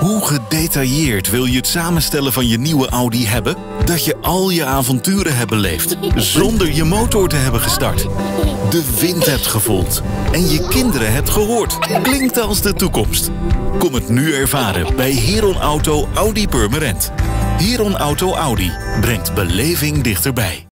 Hoe gedetailleerd wil je het samenstellen van je nieuwe Audi hebben? Dat je al je avonturen hebt beleefd, zonder je motor te hebben gestart. De wind hebt gevoeld en je kinderen hebt gehoord. Klinkt als de toekomst. Kom het nu ervaren bij Heron Auto Audi Purmerend. Heron Auto Audi brengt beleving dichterbij.